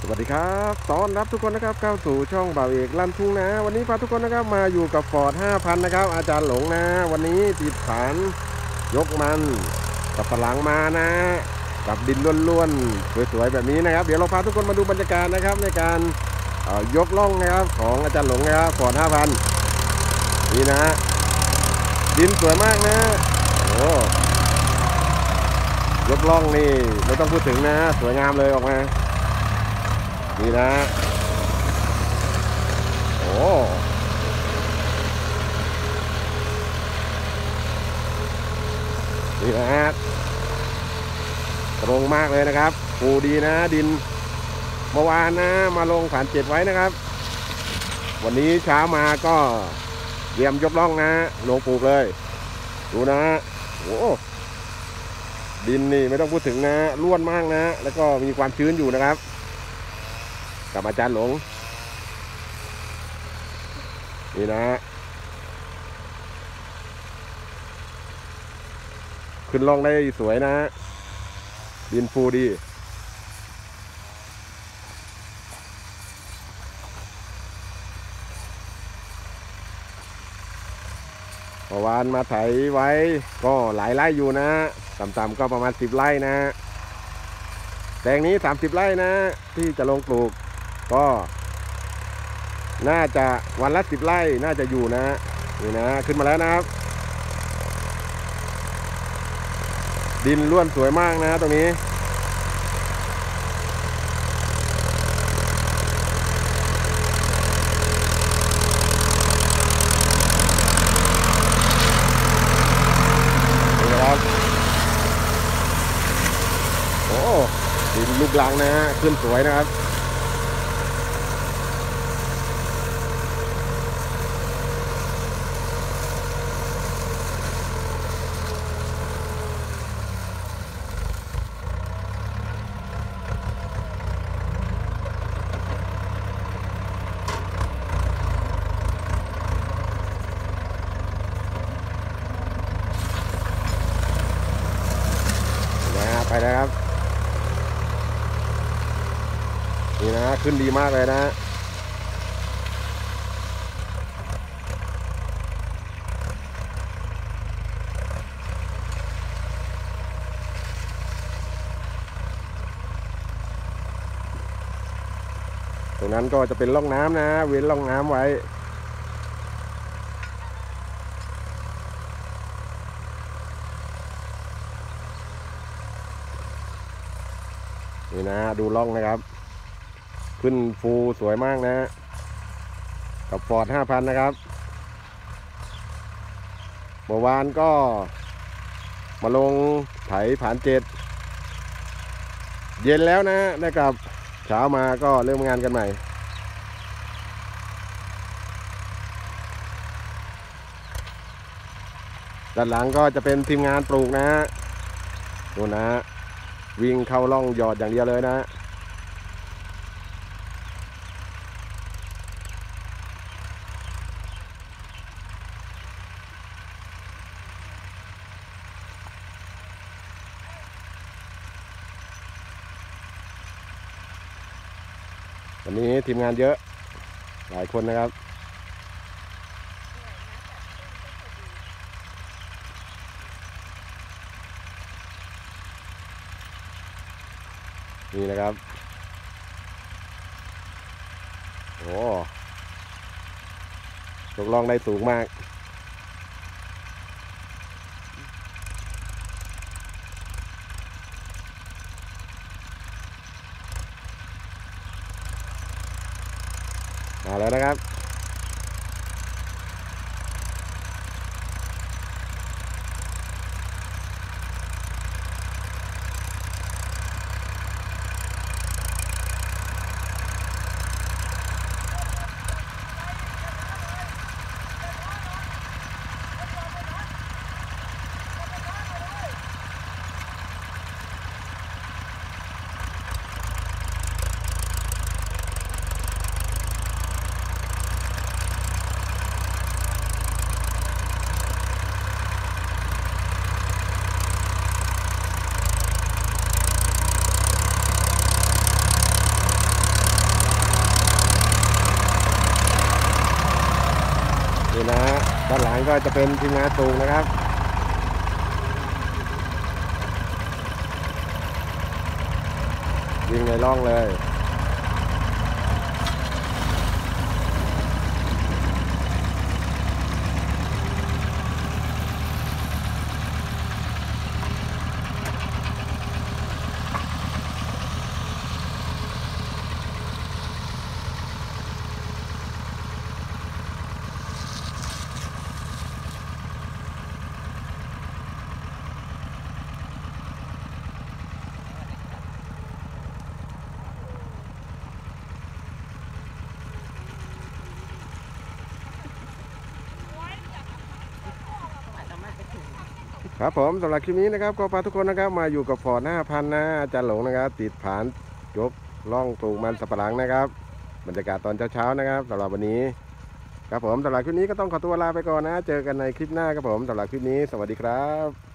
สวัสดีครับต้อนรับทุกคนนะครับเข้าสู่ช่องบ่าวเอกลั่นทุ่งนะวันนี้พาทุกคนนะครับมาอยู่กับฟอร์ด 5,000 นะครับอาจารย์หลงนะวันนี้ติดฐานยกมันกับฝรั่งมานะกับดินล้วนๆสวยๆแบบนี้นะครับเดี๋ยวเราพาทุกคนมาดูบรรยากาศนะครับในการยกล่องนะครับของอาจารย์หลงนะครับฟอร์ด 5,000 นี่นะดินสวยมากนะโอ้ยกล่องนี่ไม่ต้องพูดถึงนะสวยงามเลยออกมานี่นะโอ้นี่นะฮะตรงมากเลยนะครับปูดีนะดินเมื่อวานนะมาลงฐาน7ไว้นะครับวันนี้เช้ามาก็เตรียมยกล่องนะลงปลูกเลยดูนะโอ้ดินนี่ไม่ต้องพูดถึงนะร่วนมากนะแล้วก็มีความชื้นอยู่นะครับกับอาจารย์หลงนี่นะขึ้นล่องได้สวยนะดินฟูดีเมื่อวานมาไถไว้ก็หลายไร่อยู่นะต่ำๆก็ประมาณ10 ไร่นะแปลงนี้30 ไร่นะที่จะลงปลูกก็น่าจะวันละ10 ไร่น่าจะอยู่นะนี่นะขึ้นมาแล้วนะครับดินล้วนสวยมากนะตรงนี้นี่นะครับโอ้ดินลูกลังนะขึ้นสวยนะครับไปนะครับนี่นะขึ้นดีมากเลยนะตรงนั้นก็จะเป็นร่องน้ำนะเว้นร่องน้ำไว้นี่นะดูร่องนะครับขึ้นฟูสวยมากนะกับฟอร์ด 5,000 นะครับเมื่อวานก็มาลงไถผ่าน7เย็นแล้วนะนะครับเช้ามาก็เริ่มงานกันใหม่ด้านหลังก็จะเป็นทีมงานปลูกนะดูนะวิ่งเข้าร่องหยอดอย่างเดียวเลยนะวันนี้ทีมงานเยอะหลายคนนะครับนี่นะครับโอ้ตกล่องได้สูงมากมาแล้วนะครับนะด้านหลังก็จะเป็นทีมงานปลูกนะครับวิ่งในร่องเลยครับผมสำหรับคลิปนี้นะครับก็พาทุกคนนะครับมาอยู่กับฟอร์ด5,000นะอาจารย์หลงนะครับติดผานยกล่องปลูกมันสับปะหลังนะครับบรรยากาศตอนเช้าๆนะครับสำหรับวันนี้ครับผมสำหรับคลิปนี้ก็ต้องขอตัวลาไปก่อนนะเจอกันในคลิปหน้าครับผมสำหรับคลิปนี้สวัสดีครับ